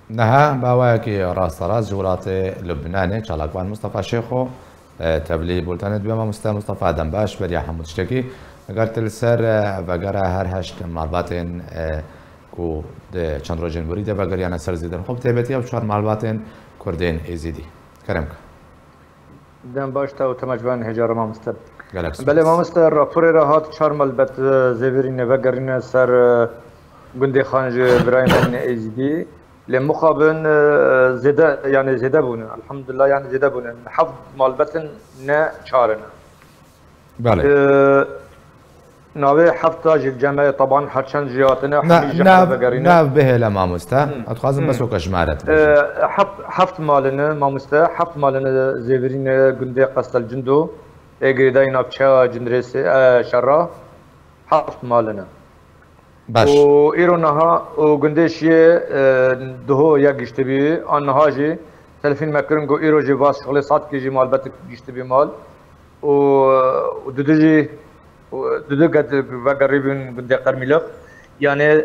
نها باواکی راست راست جولات لبنان چالاکوان مصطفى شیخو تبلی بولتان دوما مصطفى دنباش بریا حمود شتکی اگر تلسر وگرا هر هشت معلوماتن کو چند روزن بریده وگر یعنی سر زیدن خوب تبتی و چهار معلوماتن کردین ایزیدی کرم دنباش تا تمجوان هجار ما مستر گلکس بله ما مستر راپور راحت چهار معلومات زیورین وگرین سر گندی خانج برایم ایزیدی لمقابل زيادة يعني زيادة بونه الحمد لله يعني زيادة بونه حفظ مالبتن نا شارنا. بله. ناوي حفظ الجماعة طبعا حرشان جياتنا ناف به لما مستا أتخازن بس وكشمارت. حفظ مالنا ما مستا حفظ مالنا زيفرين جندي قصد الجندو إجريدين أبشا جندريس شرا حفظ مالنا. باش وإيرونها وجندشية دهو يا جشتبي أنها جي تلفين مكرن جو إيرو جي باس شغلة صات كي جي مال بتك جشتبي مال ودودجي دودو قد وقريبين جندي قرميلق يعني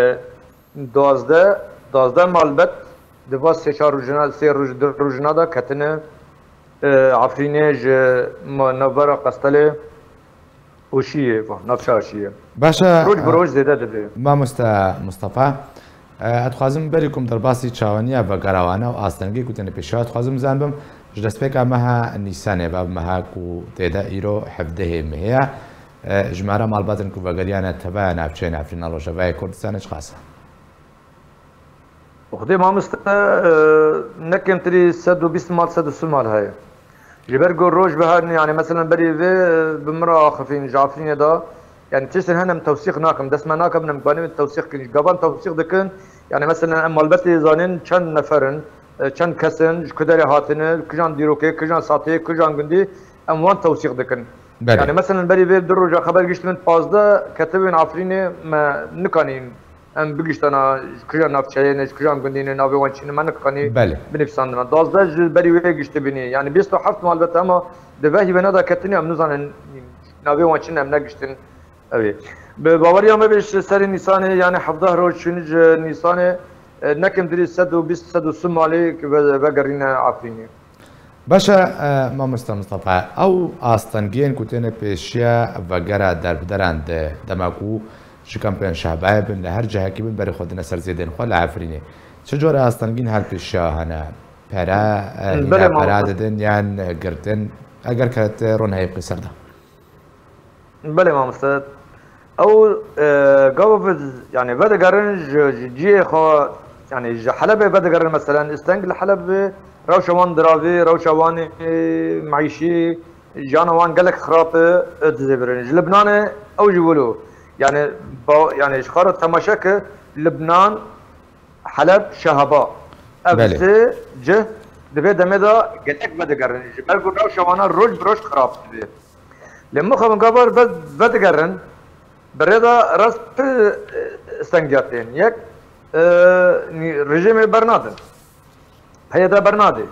دوازده مال بت دباس سيشار روجنا سير روجنا دا كتنه عفرينيج نبرة قستله وشيء نفسها شيء باشا روج بروج زيادة دبي ما مصطفى اتخازم بريكم درباسي تشاونيا وقراوانا واستنگي كنت نبيشوا اتخازم زنبم جدسبك مها نيسان باب مها كو تيدا ايرو حفده مهيا جمارة مالباتن كو وقريانا تبا نابچين عفرين الله شبايا كردستان اش خاصة وخدي ما مست نكم تري 120 مال 130 مال هاي جبرجو روج بهن يعني مثلا بري في بمرة خفين جعفرين دا يعني تشتن هنا من توثيق ناكم دسما ناكم من مقانين التوثيق كنش قبل توثيق دكن يعني مثلا مالبتي زانين كان نفرن كان كسن كدري هاتن كجان ديروكي كجان ساتي كجان جندي اموان توثيق دكن يعني مثلا بري في دروجا خبر قشت من بازدا كتبين عفريني ما نكانين ام بقشت انا كجان نافشين كجان جندي نافي وانشين ما نكاني بنفسنا دازدا بري في قشت بني يعني بيستو حفت مالبت اما دبهي بنادا كتني ام نزان نافي وانشين ام نقشتن اوي باوريا ما بيش سر نيسان يعني حفظه روج شنج نيسان نكم دري 120 130 عليك بقرينا عفريني باشا ما مصطفى او استنگين كنتنا بيشيا وقرا دربدرند دماغو شكامبيون شعباي بن هر جهه كي بن بري خدنا سر زيدن خل عفريني شجور استنگين هل بيشيا هنا برا براددن يعني قرتن اگر كانت رون هي قصر ده بله ما مستد او قبل يعني بدا قرن جي خو يعني حلب بدا قرن مثلا استنقل حلب روشوان درافي روشوان معيشي جانوان قالك خراب تزبرن لبنان او جولو يعني يعني اشخار تماشاك لبنان حلب شهباء ابس جه دبي دمدا قالك بدا قرن برجو روشوان روج بروش خراب لما خم قبر بد قرن بريدا راس استنجاتين يك رجيم برنادن هي ده برنادي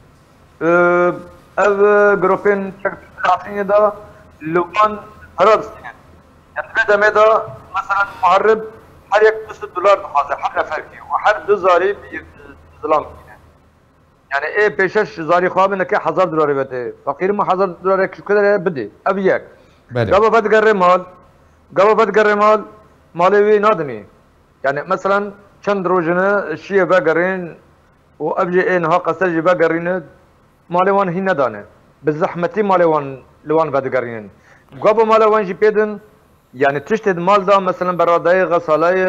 او جروبين عارفين ده لبنان هربس يعني بدا مدا مثلا محرب هر يك $2 بخاطر حق فرقي وحر دو زاري ظلام يعني ايه بيشش زاري خواب انك $1000 بده فقير ما $1000 شو كده بدي ابيك قبل بدقر مال مالوي نادني يعني مثلا چند روجنا شيء بقرين وابجي انها قسجي بقرين مالوان هي ندانه بالزحمتي مالوان لوان بدقرين قبل مالوان جي بيدن يعني تشتد مال دا مثلا براداي غسالاي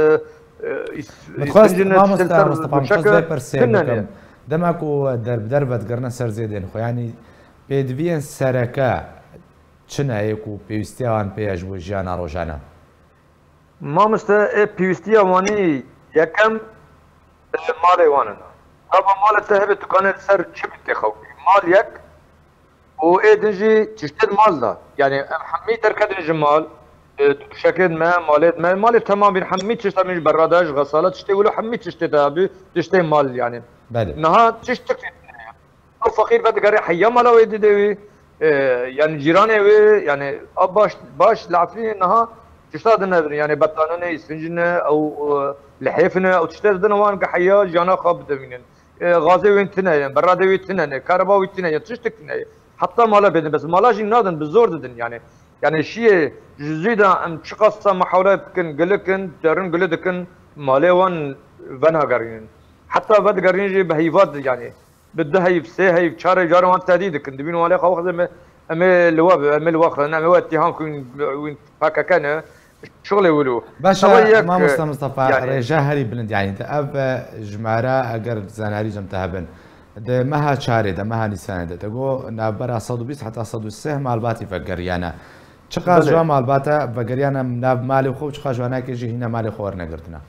مصطفى دماكو دربت قرنا سر زيدين خو يعني بيدفين سركا چنه يكو بيوستيان بيج وجانا روجانا ما مستا بيوستيا واني يكم مالي وانا ابا مال تهب دكان سر چبت خو مال يك و ادنجي تشتد مال دا يعني حمي تركد جمال شكل ما مالت تمام بين حمي تشتد من براداج غسالات تشتي ولو حمي تشتد ابي تشتي مال يعني نها تشتك او فقير بدقري حيا مال ويدي يعني جيراني يعني باش لعفرين انها تشتاد يعني بطانه يسفنجنا او لحيفنا او تشتر دنوان كحيا جانا خاب دمينن غازي وين تنين برادي وين تنين كهرباء وين تنين تشتك تنين حتى مالا بدن بس مالا جي نادن بالزور ددن يعني الشيء جزيدا ام تشخص محاولة بكن قلكن ترن قلدكن مالي وان فنا قرين حتى بد قرين جي بهيفات يعني بده هيف سي هيف شاري جار وان تهديدكن دبين مالي خو خدم امي الواب امي الواخر انا امي اتهام وين هكا كان شغل يقولوا باشا ما مصطفى يعني رجاهري بلند يعني اب جمارة اگر زناري جمتهبن ده مها شاري ده مها نسان ده تقول نابرا 120 حتى 130 مالباتي فقريانا چقا جوا مالباتا فقريانا ناب مالي خو چقا جوانا كيجي هنا مالي خور نقردنا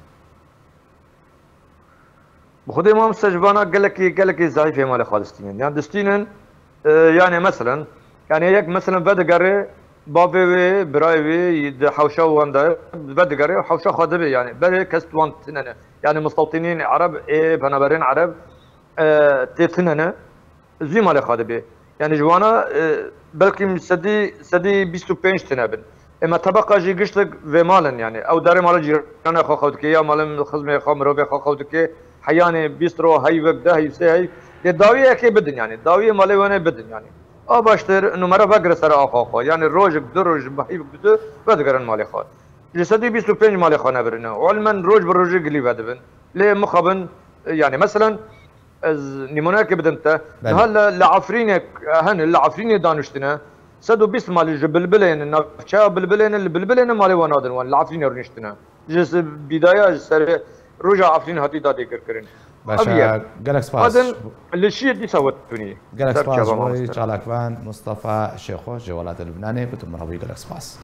بخدي ما مستجبانا قال لك ضعيف مالي خالصين يعني دستينن يعني مثلا يعني هيك مثلا بدقري بابي برايوي حوشة واندا بدقري حوشة خادبي يعني بري كست وان تننا يعني مستوطنين عرب ايه بنابرين عرب تننا زي مالي خادبي يعني جوانا بلكي سدي 25 تنابن اما طبقه جي قشتك في مالن يعني او داري مال جيران خو خودك يا مال خزمه خو مروبي خو خودك حياني بيسترو هاي وقدا هي سي هي الداويه كي بدن يعني الداويه مالي وانا بدن يعني باشتر انه مره بقرا سر اخو يعني الروج بدرج بحيب بده بدقرن مالي خال جسدي 25 مالي خانه برنا وعلما روج بالروج قلي بدبن ليه مخبن يعني مثلا نموناك بدنت هلا لعفرينك هن العفريني دانشتنا سدو بيس مال البلبلين النفشا بلبلين البلبلين مالي ونادن وان العفريني رنشتنا جس بدايه سر رجع عفرين هاتي دادي كركرين باشا جالكس باس هذا الشيء اللي سوتني جالكس باس شالكوان مصطفى شيخو جوالات اللبناني بتم مرحبا جالكس باس